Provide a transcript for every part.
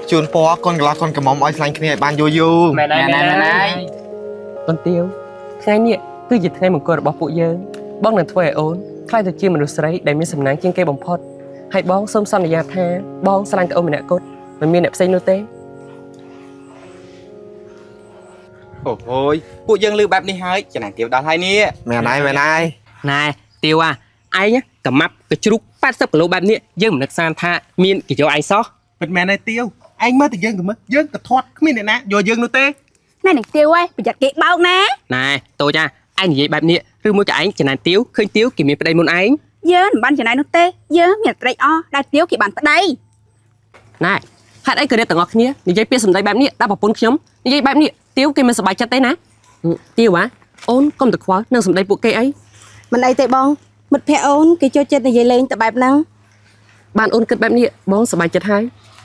chuồn po con gà con cầm móng oi xanh kia ban vô vô mẹ này con tiêu ngày nè cứ dịch ngày một con bỏ phụ dơ bong nàng thuê ổn khai từ chiêm mà được sấy để miếng sầm nắng trên cây bồng phật hay bong xôm xăm để già tha bong xanh từ ôm mình nè cốt mình miên đẹp xây nô tê ôi phụ dân lưu bạp đi hơi cho nàng tiêu đó hay nè mẹ này này tiêu à ai nhá cầm map cái chúc phát sắp lô bạp nè dân mình được san tha miên cái chỗ ai xó mẹ này tiêu anh mới từ dân từ mất dân từ thoát miên này nè rồi dân nô tê này này tiêu ơi bị giặt kẹt bao nè này tôi cha anh vậy bạp nè rư mua cho anh cho nàng tiêu khơi tiêu kì miên đây muốn anh giờ ban cho này nô tê giờ miệt đây o đại tiêu kì bàn đây này hạt ấy cứ để tận ngọc nhé như vậy biết sầm đây bạp nè đã bảo bốn nhóm như vậy bạp nè tiêu kì mình sờ bài chặt tay nè tiêu á ôn công được khóa nâng sầm đây bộ cây ấy mình đây tệ bong mật phe ôn cái cho chết này dậy lên tập bài năng bạn ôn kết bạp nè bong sờ bài chặt hai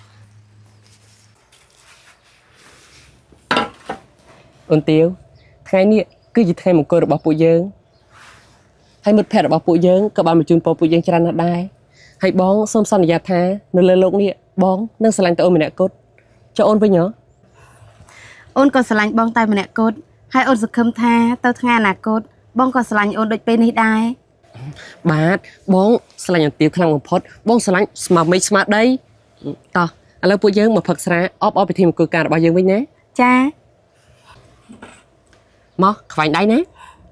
ôn tiêu ngày nè cứ gì thay một cơ được bảo phụ dương hay một phe được bảo phụ dương các bạn một chun phụ dương cho ra đai hay bong xôm xăm già tha nâng lên lông nè bong nâng sờ lạnh tới ôn mình nè cốt cho ôn với nhớ ôn còn sờ lạnh bong tay mình nè cốt hay ôn sực khâm tha tao thang nè cốt bong còn sờ lạnh ôn đôi bên này đai bà bong sờ lạnh tiêu khăn một phốt bong sờ lạnh smart mấy smart đây to là phụ dương một phật ra ópไปทีมกูการbao dương với nhé cha mò khoảnh đây nè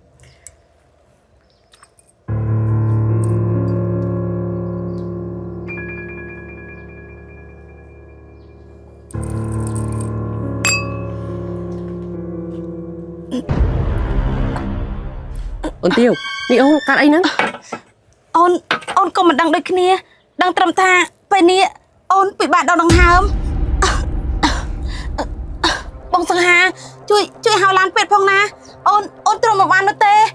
ôn tiêu đi ôn cắt ấy nữa ôn còn mình đang đôi kia đang trầm tha về nè ôn bị bạn đau đằng hàm bông sừng hà chui hào lan pet phong na ôn trầm một ăn nó tê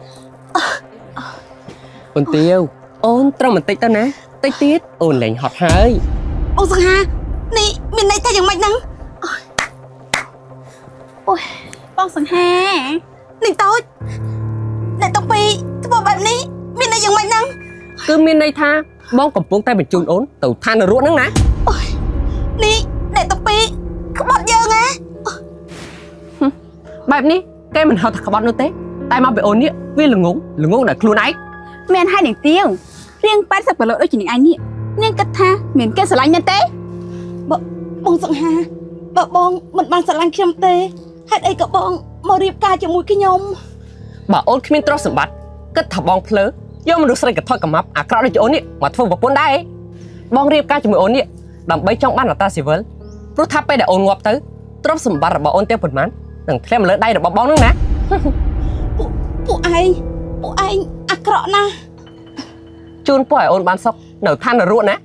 ôn tiêu ôn trầm mình tích tao nè tích tiết ôn lạnh hot hơi bông sừng hà nè mình này thayอย่างmạnh nắng ôi bông sừng hà nè tôi nè tông pi tôi bảo bạn ní mình nàyอย่างmạnh nắng cứ miền đây tha bong cầm buông tay mình chun ôn tàu than là ruộng nắng ná ôi ní nè tông pi không bọt dơ nghe bài ní cái mình học thật các bạn nô tế tại mà bị ôn nhỉ vì là ngúng để luôn ấy men hai đỉnh tiêu riêng bắt sập lỡ đôi chỉ anh nhỉ nên cất tha miền kia sờ lạnh nhân tế bông sừng hà bông mình bằng sờ lạnh khiêm tê hai đây cậu bông màu riệp ca cho mũi cái nhông bà ôn khi mình trò sầm bát cất thả bong phơ do mình được xây cái thoi cầm map à cọ đây cho ôn nhỉ mà thua vào bốn đai bong riệp ca cho mũi ôn nhỉ đầm bấy trong ban là ta xì vớl rút thápไปđể ôn ngọc tới trò sầm bát là bà ôn tiêu phần mán đừng thêm lỡ đây là bà bong nữa nè phụ anh à cọ na chun phải ôn ban sóc nở than là ruộng nè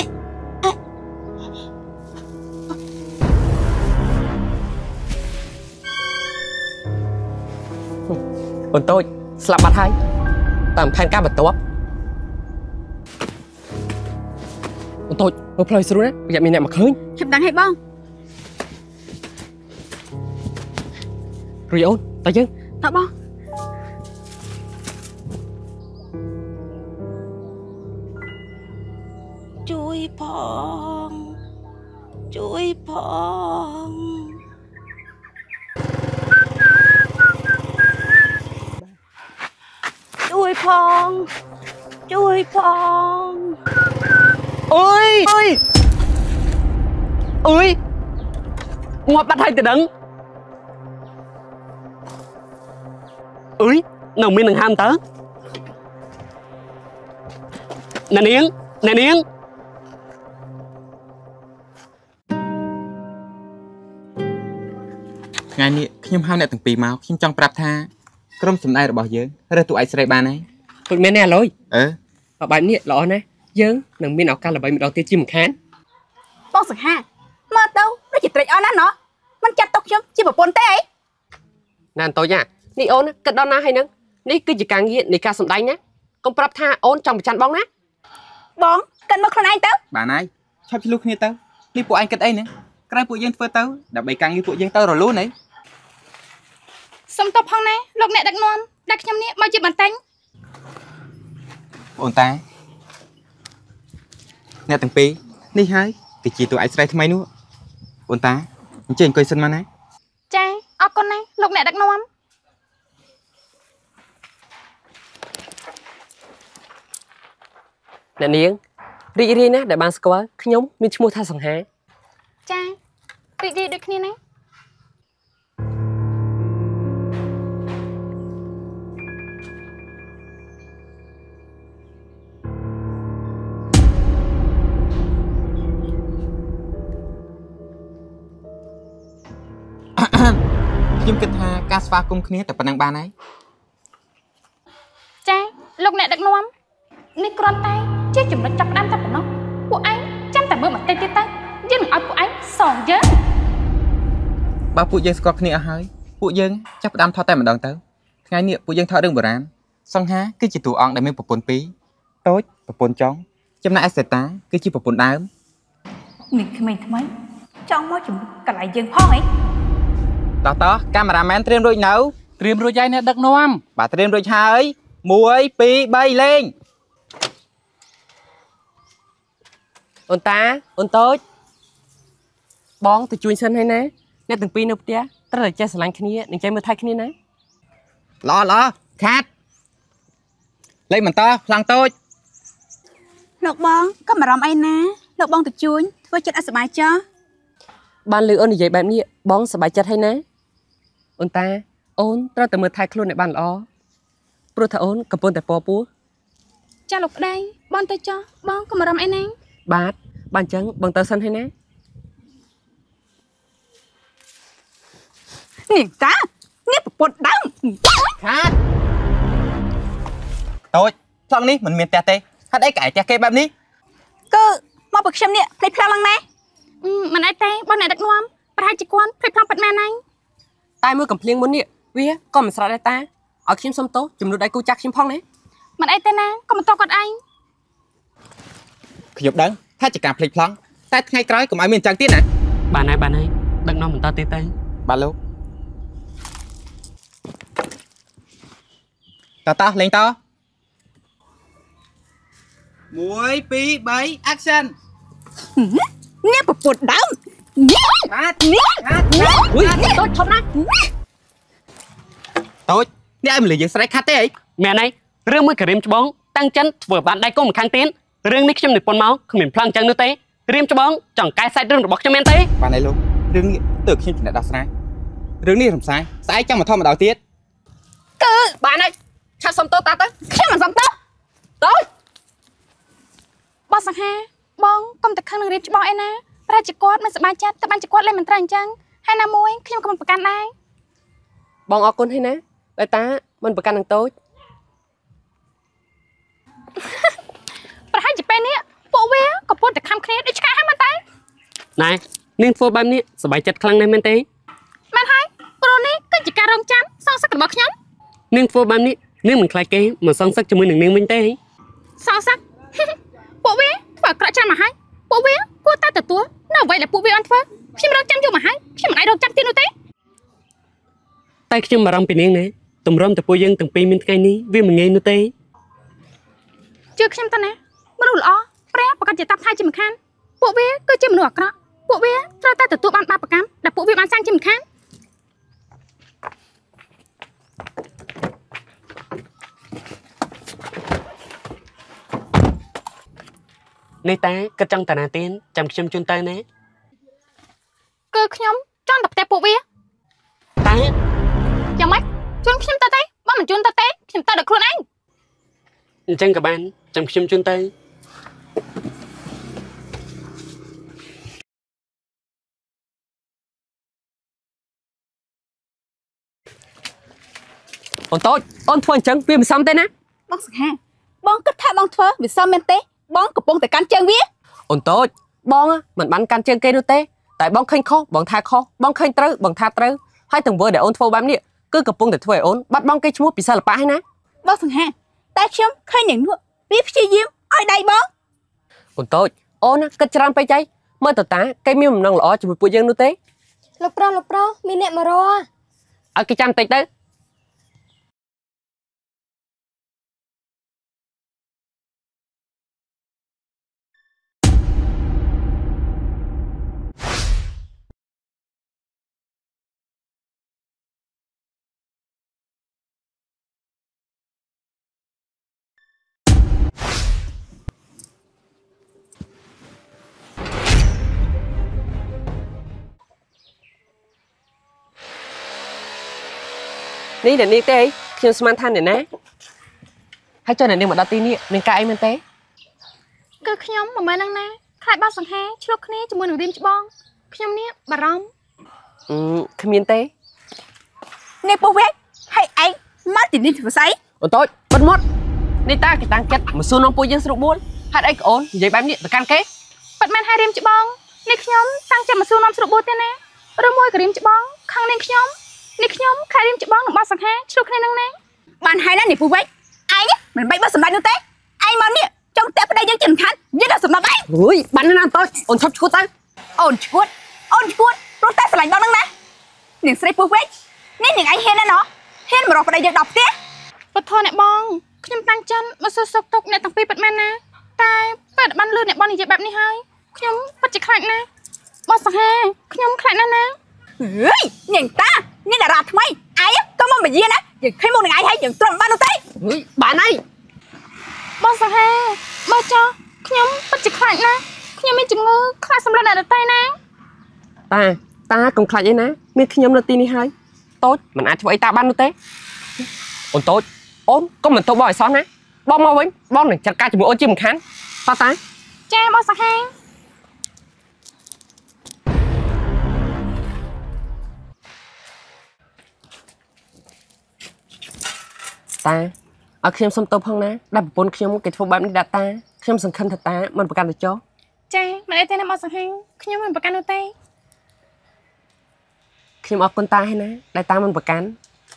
ôn tôi slap bát hai tạm than cá bật tốt ôn tôi một plei xuống đấy bây giờ mình lại mặc hơi chụp đằng hay bông rồi ôn tao chứ tao bông chui phong chui phong chui phong chui phong ơi ơi ngọt bắt hai từ đấng ơi nồng miên đừng ham tớ nè niếng ngày nè khi ham nè từng pì máu khi trong prap tha cơm sầm đây là bao giờ rồi tụi ai sẽ bàn này tụi mình nè lối và bài nè lọ nè dớn nồng miên ảo ca là bài mình đầu tiên chim khán bông sừng ha mà đâu nó chỉ trịch on nóมันจัดตกchấm chỉ bảo pôn té ấy nè tôi nha ní ôn cất đón na hay nâng ní cứ chỉ càng nghiện ní ca sầm đánh nhá công prap tha ôn trong chăn bóng nè bóng cần một con anh tớ bà này chọc chi lúc nè tớ đi phụ anh cất ấy nè cái phụ dân phơi tớ đã bị càng như phụ dân tớ rồi luôn đấy xong tập phong này lộc nè đặc non đặc nhâm nè bao nhiêu bàn tánh ôn ta nè từng pì đi hai thì chỉ tụi ai sẽ thay nữa អូនតាអញ្ចឹងអង្គុយសិនមកណាចាអរគុណណាលោកអ្នកដឹកនាំអ្នកនាងរីករាយណាស់ដែលបានស្គាល់ខ្ញុំមានឈ្មោះថាសង្ហាចារីករាយដូចគ្នាណាខ្ញុំគិតថាការស្វាគមន៍គ្នាតែប៉ុណ្ណឹងបានហើយចាលោកអ្នកដឹកនាំនេះគ្រាន់តែជាចំណុចចាប់ផ្ដើមតែប៉ុណ្ណោះពួកឯងចាំតែមើលបន្តិចទៀតទៅយើងនឹងឲ្យពួកឯងសងយើងបើពួកយើងស្គាល់គ្នាអស់ហើយពួកយើងចាប់ផ្ដើមថតតែម្ដងទៅថ្ងៃនេះពួកយើងថតរឿងបុរាណសង្ហាគឺជាតួអង្គដែលមានប្រពន្ធពីរតូចប្រពន្ធចុងចំណែកឯសេតាគឺជាប្រពន្ធដើមនេះក្មេងថ្មីចង់មកជំនួសកន្លែងយើងផងអីតោះកាមេរ៉ាមែនត្រៀមរួចនៅត្រៀមរួចហើយអ្នកដឹកនាំបាទត្រៀមរួចហើយ1 2 3លេងអូនតាអូនតូចបងទៅជួយសិនហើយណាអ្នកទាំងពីរនៅផ្ទះត្រូវតែចេះស្រឡាញ់គ្នានិងចេះមើលថែគ្នាណាល្អខាត់លេងបន្តខ្លាំងតូចលោកបងកុំបារម្ភអីណាលោកបងទៅជួយធ្វើចិត្តឲ្យសប្បាយចុះបានលឺអូននិយាយបែបនេះបងសប្បាយចិត្តហើយណាអូនតាអូនត្រូវតែមើលថែខ្លួនឲ្យបានល្អព្រោះថាអូនកំពុងតែពពោះចាលោកប្តីបងទៅចុះបងកុំបារម្ភអីណាបាទអញ្ចឹងបងទៅសិនហើយណានេះតានេះប្រពន្ធដើមខាត់តូចផ្លង់នេះមិនមានផ្ទះទេហេតុអីកែផ្ទះគេបែបនេះគឺមកពីខ្ញុំនេះភ្លេចផ្លាំងឡើងណាមិនអីទេបងអ្នកដឹកនាំប្រហែលជាគាត់ភ្លេចផ្លាំងប៉ាត់មែនហើយតែមួយកំភ្លៀងមុននេះវាក៏មិនស្រេចដែរតាឲ្យខ្ញុំសុំទោសជំនួសដៃគូចាស់ខ្ញុំផងណាមិនអីទេណាកុំបន្តគាត់ឯងខ្ញុំដឹងថាជាការភ្លេចប្លង់តែថ្ងៃក្រោយកុំឲ្យមានអញ្ចឹងទៀតណាបានហើយដឹកនាំបន្តទៀតទៅបាទលោកតោះលេងត1 2 3 action នេះប្រពន្ធដើមនេះខាត់នេះអុយតូចឈប់ណាតូចនេះឲ្យមកលើយើងស្រែកខាត់ទេអីមែនហើយរឿងមួយការៀមច្បងតាំងចិនធ្វើបានដៃកុំម្ខាងទៀតរឿងនេះខ្ញុំនិពន្ធមកគ្មានផ្លង់ចឹងនោះទេរៀមច្បងចង់កែសាច់រឿងរបស់ខ្ញុំមែនទេបានហើយលោករឿងនេះទើបខ្ញុំចំណេះដោះស្រាយរឿងនេះរំសាយស្អែកចាំមកថតម្ដងទៀតគឺបានហើយឆាប់សុំទោសតាទៅខ្ញុំមិនសុំទោសតូចបងសង្ហាបងកុំតែខឹងនឹងរៀបច្បងអីណាប្រហែលជាគាត់មិនសប្បាយចិត្តតែបានជាគាត់លេងមិនត្រូវអញ្ចឹងហើយណាមួយខ្ញុំក៏មិនប្រកាន់ដែរបងអរគុណហើយណាដែលតាមិនប្រកាន់នឹងតូចប្រហែលជាពេលនេះពួកវាកំពុងតែខំគ្នាដូចឆ្កែហើយមែនតើណែនាងធ្វើបែបនេះសប្បាយចិត្តខ្លាំងណាស់មែនទេមែនហើយព្រោះនេះគឺជាការរងចាំសងសឹករបស់ខ្ញុំនាងធ្វើបែបនេះនាងមិនខ្លាចគេមកសងសឹកជាមួយនឹងនាងវិញទេសងសឹក ពួកវាធ្វើអាក្រក់ច្រើនមកហើយពួកវាគួរតែទទួលនៅអ្វីដែលពួកវាបានធ្វើខ្ញុំរងចាំយូរមកហើយខ្ញុំមិនអាចរងចាំទៀតនោះទេតែខ្ញុំបារម្ភពីនាងណាតម្រាំតែពួកយើងទាំងពីរមានថ្ងៃនេះវាមិនងាយនោះទេជឿខ្ញុំទៅណាមនុស្សល្អព្រះប្រកាសជាតាប់ថៃជាមិនខានពួកវាគឺជាមនុស្សអាក្រក់ពួកវាត្រូវតែទទួលបានបាបកម្មដែលពួកវាបានសាងជាមិនខាននេះតាគិតចង់តាណាទៀតចាំខ្ញុំជូនទៅណាគឺខ្ញុំចង់តែផ្ទះពួកវាតាយ៉ាងម៉េចជូនខ្ញុំទៅទេបើមិនជូនទៅទេខ្ញុំទៅដល់ខ្លួនឯងអញ្ចឹងក៏បានចាំខ្ញុំជូនទៅអូនតូចអូនធ្វើអញ្ចឹងវាមិនសមទេណាបងសង្ហាបងគិតថាបងធ្វើវាសមមែនទេបងកំពុងតែកាន់ជើងវាអូនតូចបងមិនបានកាន់ជើងគេនោះទេតែបងឃើញខុសបងថាខុសបងឃើញត្រូវបងថាត្រូវហើយទាំងវើដែលអូនធ្វើបែបនេះគឺកំពុងតែធ្វើឲ្យអូនបាត់បង់គេឈ្មោះពីសិល្បៈហើយណាបងសង្ហាតែខ្ញុំឃើញយ៉ាងនោះវាព្យាយាមឲ្យដៃបងអូនតូចអូនគិតច្រើនពេកចៃមើលតើតាគេមានបំណងល្អជាមួយពួកយើងនោះទេលោកប្រុសមានអ្នកមករកឲ្យគេចាំតិចទៅនេះអ្នកនាងទេខ្ញុំស្មានថាអ្នកណាហើយចុះអ្នកនាងមកដល់ទីនេះមានការអីមែនទេគឺខ្ញុំមិនមែននឹងណាខ្លាចបោះសង្ហាឆ្លុះគ្នាជាមួយនឹងរៀមច្បងខ្ញុំនេះបារម្ភគ្មានទេនេះពុះវេហើយឯងមកទីនេះធ្វើស្អីអូនតូចបិទមាត់នេះតាគេតាំងចិត្តមកសួរនំពួកយើងស្រុកបួនហេតុអីកូននិយាយបែបនេះទៅកាន់គេប៉ាត់មែនហើយរៀមច្បងនេះខ្ញុំតាំងចិត្តមកសួរនាំស្រុកបួនទេណាឬមួយក៏រៀមច្បងខាងនាងខ្ញុំនេះខ្ញុំខ្លាចរៀមច្បងនឹងបោះសង្ហាឆ្លុះគ្នានឹងណាបានហើយណានេះពុះវេឯងមិនបាច់បោះសម្ដេចនោះទេឯងមកនេះចង់តែប្តីយើងចិនខាន់យើងដល់សម្ដេចឯងអើយបានណាតូចអូនឈប់ឈួតទៅអូនឈួតព្រោះតែស្រឡាញ់បងនឹងណានាងស្រីពុះវេនេះនាងឯងហ៊ានណាណោះហ៊ានមករកប្តីយើងដល់ផ្ទះពធអ្នកបងខ្ញុំតាំងចិត្តមកសួរសុខទុក្ខអ្នកទាំងពីរពិតមែនណាតែពេលបានលឺអ្នកបងនិយាយបែបនេះហើយខ្ញុំពិតជាខ្លាចណាស់បងសង្ហាខ្ញុំខ្លាចណាស់ណាអើយនាងតានេះតារាថ្មីឯងក៏មកយាណាយើងឃើញមុខនឹងឯងហើយយើងទ្រាំបាននោះទេអើយបានហើយបងសង្ហាមើលចុះខ្ញុំពិតជាខ្លាចណាស់ខ្ញុំមានជំងឺខ្លាចសម្រាប់អ្នកដទៃណាតាកុំខ្លាចអីណាមានខ្ញុំនៅទីនេះហើយតូចមិនអាចធ្វើអីតាបាននោះទេអូនតូចអូនកុំមិនទៅបងឲ្យសោះណាបងមកវិញបងនឹងចាត់ការជាមួយអូនជាមិនខានតើតាចាបងសង្ហាតាឲ្យខ្ញុំសុំទោសផងណាដែលប្រពន្ធខ្ញុំគេធ្វើបែបនេះដាក់តាខ្ញុំសង្ឃឹមថាតាមិនប្រកាន់ទៅចុះចាមិនអីទេណាបងសង្ហាខ្ញុំមិនប្រកាន់នោះទេខ្ញុំអរគុណតាហើយណាដែលតាមិនប្រកាន់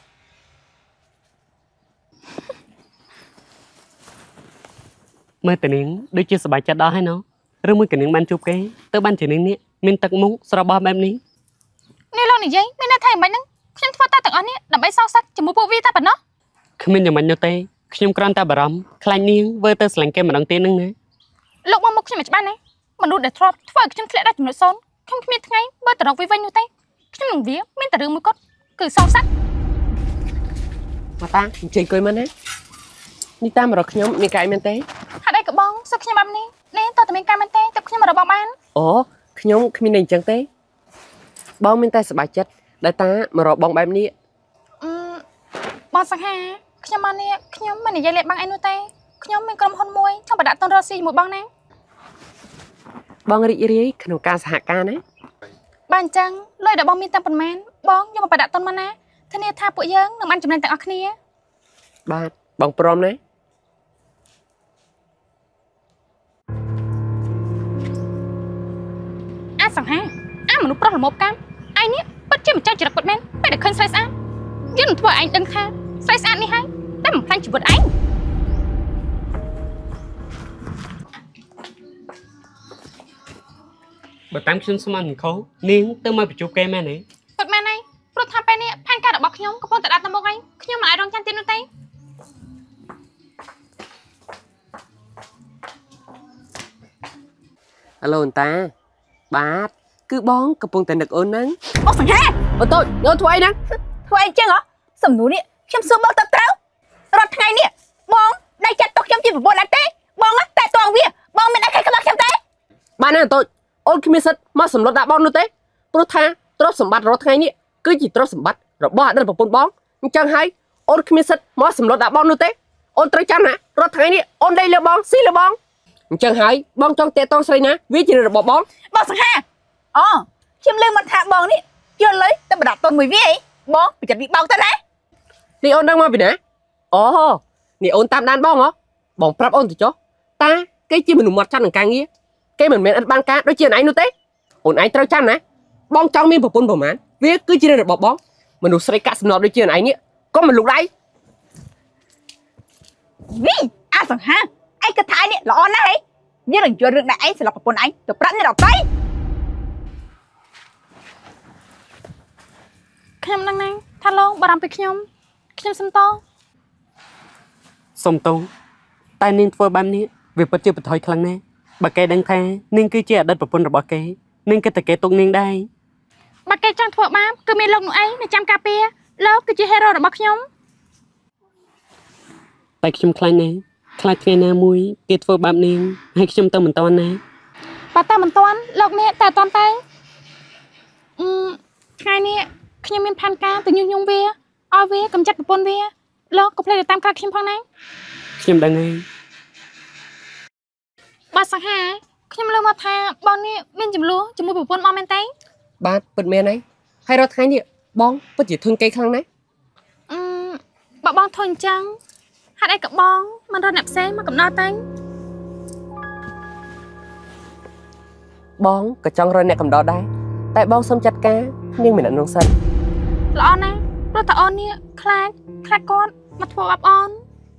មើលតានាងដូចជាសប្បាយចិត្តដល់ហើយណោះឬមួយកនាងបានជួបគេទៅបានជានាងនេះមានទឹកមុខស្របោះបែបនេះនេះលោកនិយាយមានន័យថាយ៉ាងម៉េចហ្នឹងខ្ញុំធ្វើតែទាំងអស់នេះដើម្បីសងសឹកជាមួយពួកវាតែប៉ុណ្ណោះគ្មានយ៉ាងម៉េចនោះទេខ្ញុំគ្រាន់តែបារម្ភខ្លាចនាងធ្វើទៅស្រឡាញ់គេម្ដងទៀតនឹងណាលោកមកមុខខ្ញុំមិនច្បាស់ណាមនុស្សដែលធ្លាប់ធ្វើឲ្យខ្ញុំធ្លាក់ដល់ចំណុចសូន្យខ្ញុំគ្មានថ្ងៃបើទៅរកវាវិញនោះទេខ្ញុំនឹងវាមានតែរឿងមួយគត់គឺសងសឹកមកតាអញ្ជើញអង្គុយមកណានេះតាមរកខ្ញុំមានកាយមែនទេហេតុអីក៏បងសឹកខ្ញុំបែបនេះនេះតើតើមានការមែនទេតែខ្ញុំមករកបងបានអូខ្ញុំគ្មានន័យអញ្ចឹងទេបងមានតែសប្បាយចិត្តដែលតាមករកបងបែបនេះបងសង្ហាខ្ញុំមកនេះខ្ញុំមិននិយាយលេបបងអីនោះទេខ្ញុំមានក្រុមហ៊ុនមួយចង់បដាក់តុនរកស៊ីជាមួយបងណាបងរីករាយក្នុងការសហការណាបាទអញ្ចឹងលុយដែលបងមានតែប៉ុន្មានបងយកមកបដាក់តុនមកណាធានាថាពួកយើងនឹងបានចំណេញទាំងអស់គ្នាបាទបងព្រមណាអាសង្ហាអាមនុស្សប្រុសល្មមកម្មឯងនេះពិតជាម្ចាស់ចរិតពិតមែនពេលដែលឃើញស្រីស្អាតយើងនឹងធ្វើឲ្យឯងដឹងថាស្រីស្អាតនេះហើយតែមិនផ្លាញ់ជីវិតឯងបើតាមខ្ញុំស្មានមិនខុសនាងទៅមកប្រជុំគេមែនទេពិតមែនហើយព្រោះថាពេលនេះផែនការរបស់ខ្ញុំកំពុងតែដាក់ទៅមុខហើយខ្ញុំមិនអាចរងចាំទៀតនោះទេអាឡូនតាបាទគឺបងកំពុងតែនឹកអូនហ្នឹងបងសង្ហាអូតូចយកធ្វើអីហ្នឹងធ្វើអីចឹងហ៎សំណួរនេះខ្ញុំសួរបងទៅត្រូវរត់ថ្ងៃនេះបងដៃចាត់ទុកខ្ញុំជាប្រពន្ធអត់ទេបងតែតងវាបងមានអីខិតក្បត់ខ្ញុំទេបានណាតូចអូនគ្មានសិទ្ធមកសម្លុតដាក់បងនោះទេព្រោះថាទ្រព្យសម្បត្តិរាល់ថ្ងៃនេះគឺជាទ្រព្យសម្បត្តិរបស់អតីតប្រពន្ធបងអញ្ចឹងហើយអូនគ្មានសិទ្ធមកសម្លុតដាក់បងនោះទេអូនត្រូវចាំណារាល់ថ្ងៃនេះអូនដេកលើបងស៊ីលើបងអញ្ចឹងហើយបងចង់តេតងស្រីណាវាជារបស់បងបងសង្ហាអូខ្ញុំលើមកថាបងនេះយកលុយទៅបដាក់តុនមួយវាអីបងប្រចាំវាបោកទៅណានេះអូនដឹងមកពីណាអូនេះអូនតាមដានបងហ៎បងប្រាប់អូនទៅចុះតាគេជាមនុស្សមាត់ចត់នឹងការងារគេមិនមែនអត់បានការដូចជាឯងនោះទេអូនឯងត្រូវចាំណាបងចង់មានប្រពន្ធប្រហែលវាគឺជារបស់បងមនុស្សស្រីកាក់សំណប់ដូចជាឯងនេះក៏មិនលុកដៃវិញអាសង្ហាឯងគិតថាឯងនេះល្អណាស់ហីយើងនឹងយករឿងដែលឯងស្លាប់ប្រពន្ធឯងទៅប្រាប់អ្នកដទៃខ្ញុំនឹងណាថាលោកបារម្ភពីខ្ញុំសុំតសុំទោសតែនាងធ្វើបែបនេះវាពិតជាបន្ថយខ្លាំងណាស់បើគេដឹងថានាងគឺជាអតីតប្រពន្ធរបស់គេនាងគិតតែគេទុកនាងដែរបើគេចង់ធ្វើបាបគឺមានលោកនោះឯងនៅចាំការពារលោកគឺជាហេរ៉ូរបស់ខ្ញុំតែខ្ញុំខ្លាចណាស់ខ្លាចថ្ងៃណាមួយគេធ្វើបែបនាងហើយខ្ញុំទៅមិនតាន់ណាបើតែមិនតាន់លោកនេះតែតាន់ទៅថ្ងៃនេះខ្ញុំមានផែនការទៅញុះញង់វាឲ្យវាកំចាត់ប្រពន្ធវាលោកក៏ផ្លេចទៅតាមក្រៅខ្ញុំផងណាខ្ញុំដឹងហើយបាទសង្ហាខ្ញុំលើមកថាបងនេះមានចំនួនជាមួយប្រពន្ធមកមែនទេបាទពិតមែនហើយហើយរាល់ថ្ងៃនេះបងពិតជាធុញគេខ្លាំងណាស់បើបងធុញអញ្ចឹងហេតុអីក៏បងមិនរត់អ្នកផ្សេងមកកំណត់ទេបងក៏ចង់រកអ្នកកំដរដែរតែបងសុំចាត់ការនាងម្នាក់នោះសិនល្អណាស់ព្រោះតាអូននេះខ្លាចគាត់មកធ្វើអាប់អូន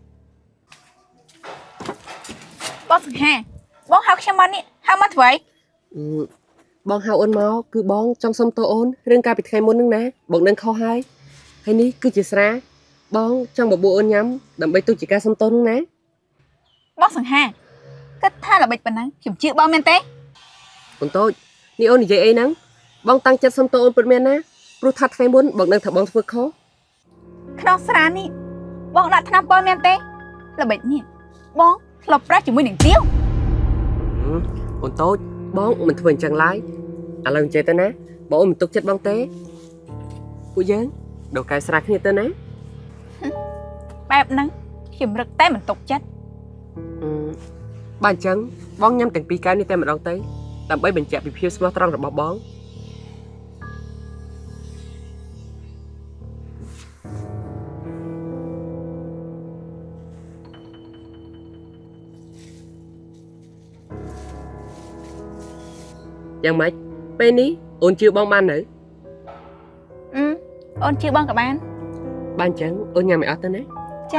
បងសង្ហាបងហៅខ្ញុំមកនេះហៅមកធ្វើអីបងហៅអូនមកគឺបងចង់សុំទោសអូនរឿងកាលពីថ្ងៃមុនហ្នឹងណាបងនឹងខុសហើយហើយនេះគឺជាស្រាបងចង់បបួលអូនញ៉ាំដើម្បីទុកជាការសុំទោសហ្នឹងណាបងសង្ហាគិតថាល្បិចប៉ុណ្ណឹងខ្ញុំជឿបងមែនទេអូនតូចនេះអូននិយាយអីហ្នឹងបងតាំងចិត្តសុំទោសអូនពិតមែនណាព្រោះថាថ្ងៃមុនបងនឹងថាបងធ្វើខុសក្នុងស្រានេះបងដាក់ថ្នាំពណ៌មែនទេល្បិចនេះបងធ្លាប់ប្រាស់ជាមួយនឹងទាវអូនតូចបងមិនធ្វើអញ្ចឹងឡើយឥឡូវអញ្ចឹងទៅណាបងអូនមិនទុកចិត្តបងទេពួកយើងដូរកែស្រាគ្នាទៅណាបែបហ្នឹងខ្ញុំរឹកតែមិនទុកចិត្តបើអញ្ចឹងបងញ៉ាំទាំងពីរកែវនេះតែម្ដងទៅដើម្បីបញ្ជាក់ពីភាពស្មោះត្រង់របស់បងយ៉ាងម៉េចពេលនេះអូនជឿបងបាននៅអូនជឿបងក៏បានបើអញ្ចឹងអូនញ៉ាំឲ្យអស់ទៅណាចា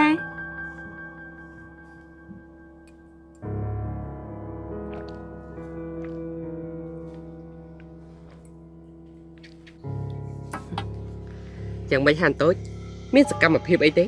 យ៉ាងម៉េចហានតូចមានសកម្មភាពអីទេ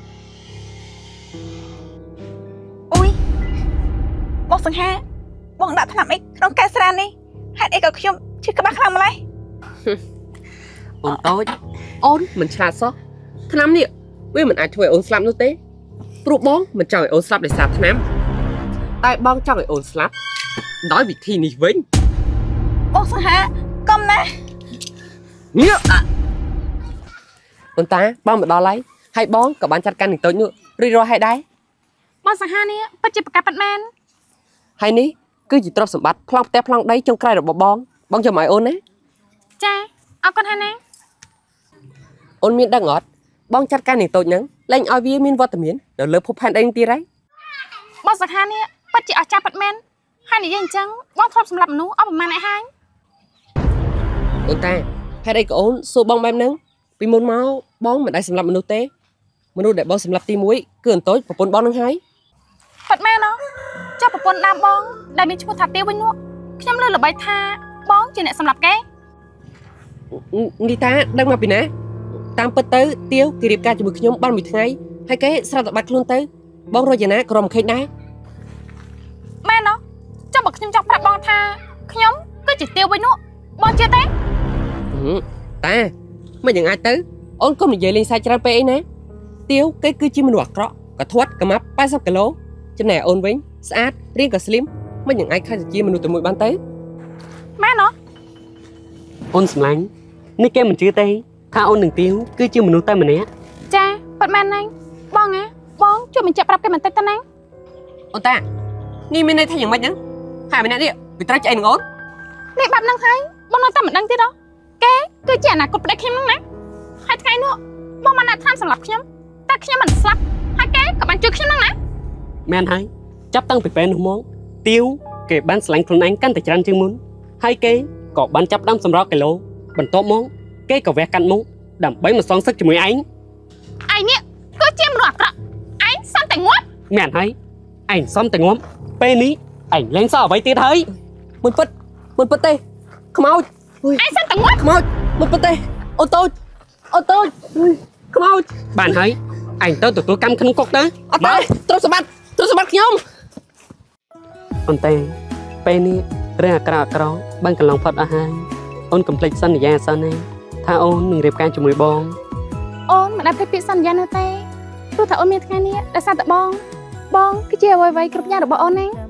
អូយបងសង្ហាបងដាក់ថ្នាំអីក្នុងកែស្រានេះហេតុអីក៏ខ្ញុំឈឺក្បាលខ្លាំងម្ល៉េះអូនតូចអូនមិនឆ្លាតសោះថ្នាំនេះវាមិនអាចធ្វើឲ្យអូនស្លាប់នោះទេព្រោះបងមិនចង់ឲ្យអូនស្លាប់ដោយសារថ្នាំតែបងចង់ឲ្យអូនស្លាប់ដោយវិធីនេះវិញបងសង្ហាកុំណាងាកអូនតាបងមកដល់ហើយហើយបងក៏បានចាត់ការនឹងតូចនោះរីរយហើយដែរបងសង្ហានេះពិតជាប្រកាសប៉ាត់មែនហើយនេះគឺជាទ្រព្យសម្បត្តិប្លង់ផ្ទះប្លង់ដីចុងក្រោយរបស់បងចាំឲ្យអូនណាចាអរគុណហើយណាអូនមានដឹងអត់បងចាត់ការនឹងតូចហ្នឹងលែងឲ្យវាមានវត្តមាននៅលើភពផែនដីនេះទៀតហើយបងសង្ហានេះពិតជាអស្ចារ្យប៉ាត់មែនហើយនិយាយអញ្ចឹងបងធ្លាប់សម្លាប់មនុស្សអស់ប្រមាណឯហើយអូនតាហេតុអីក៏អូនសួរបងបែបហ្នឹងពីមុនមកបងមិនដែលសម្លាប់មនុស្សទេមនុស្សដែលបងសម្លាប់ទី1គឺអន្តូចប្រពន្ធបងនឹងហើយប៉ាត់មែនចុះប្រពន្ធដើមបងដែលមានឈ្មោះថាទាវវិញនោះខ្ញុំលើល្បីថាបងជាអ្នកសម្លាប់គេនេះតាដឹងមកពីណាតាមពិតទៅទាវគេរៀបការជាមួយខ្ញុំបានមួយថ្ងៃហើយគេស្រាប់តែបាត់ខ្លួនទៅបងរយណាក៏រំខេចដែរមែនចុះបើខ្ញុំចង់ប្រាប់បងថាខ្ញុំគឺជាទាវវិញនោះបងជឿទេតាមិនយ៉ាងអាចទៅអូនកុំនិយាយលេងសើចច្រើនពេកអីណាទាវគេគឺជាមនុស្សអាក្រក់ក៏ធាត់កម្មាប់80គីឡូចំណែកអូនវិញស្អាតរាងក៏ស្លីមមិនយ៉ាងអាចខ្លាចជាមនុស្សតែមួយបានទៅមែនអូនសម្លាញ់នេះគេមិនជឿទេថាអូននឹងទាវគឺជាមនុស្សតែម្នាក់ចាប៉ាត់មែនណាបងបងជួយបញ្ជាក់ប្រាប់គេបន្តិចទៅណាអូនតានេះមានន័យថាយ៉ាងម៉េចហ្នឹងហើយម្នាក់នេះវាត្រូវឆ្អែតនឹងអូននេះបាត់ហ្នឹងហើយបងនៅតែមិនដឹងទៀតគេគឺជាអនាគតប្តីខ្ញុំហ្នឹងណាហើយថ្ងៃនោះបងបានដាក់ថ្នាំសម្រាប់ខ្ញុំតែខ្ញុំមិនស្លាប់ហើយគេក៏បានជួយខ្ញុំហ្នឹងណាមែនហើយចាប់តាំងពីពេលនោះមកទាវគេបានឆ្លាញ់ខ្លួនឯងកាន់តែច្រើនជាងមុនហើយគេក៏បានចាប់ដាំសម្រក់គីឡូបន្ទាប់មកគេក៏វះកាត់មុខដើម្បីមកសងសឹកជាមួយឯងឯនេះគឺជាមនុស្សអាក្រក់ឯងសំតែងាប់មែនហើយឯងសំតែងាប់ពេលនេះឯងលែងសល់អ្វីទៀតហើយមិនពិតទេខ្មោចឯងសំតែងាប់ខ្មោចមិនពិតទេអូនតូចខ្មោចបានហើយឯងទៅទទួលកម្មក្នុងគុកទៅអត់ទេទ្រព្យសម្បត្តិខ្ញុំអូនទេពេលនេះរឿងអាក្រក់បានកន្លងផុតអស់ហើយអូនកុំភ្លេចសន្យាសិនណាថាអូននឹងរៀបការជាមួយបងអូនមិនអាចភ្លេចពាក្យសន្យានោះទេព្រោះថាអូនមានថ្ងៃនេះដោយសារតែបងគឺជាអ្វីៗគ្រប់យ៉ាងរបស់អូនណា